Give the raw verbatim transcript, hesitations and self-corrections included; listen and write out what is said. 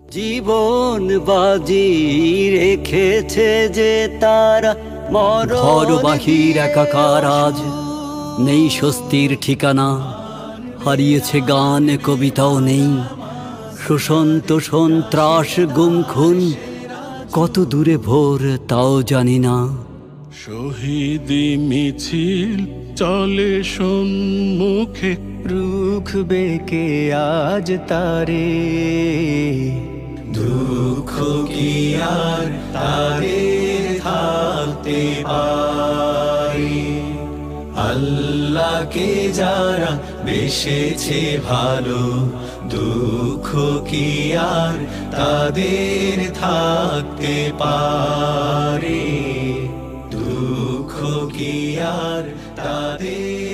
জীবন বাজি রেখেছে যে তারা ঘর বাহির একাকার আজ নেই স্বস্তির ঠিকানা, হারিয়েছে গান কবিতাও নেই, শোষন্ত সন্ত্রাস গুম খুন কত দূরে ভোর তাও জানি না। শহীদি মিছিল চলে সম্মুখে, রুখবে কে আজ তারে? দুঃখ কি আর তাদের থাকতে পারে? আল্লাহকে যারা বেসেছে ভালো, দুঃখ কি আর তাদের থাকতে পারে? দুঃখ কি আর তাদের